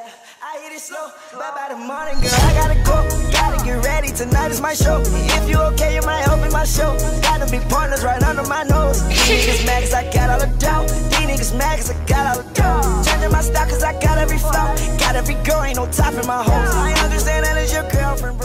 I hit it slow, but by the morning, girl, I gotta go. Gotta get ready, tonight is my show. If you okay, you might help in my show. Gotta be partners right under my nose. These niggas mad cause I got all the dough. These niggas mad cause I got all the dough. Changing my style cause I got every flow. Got every girl, ain't no top in my hose. I understand that it's your girlfriend, bro.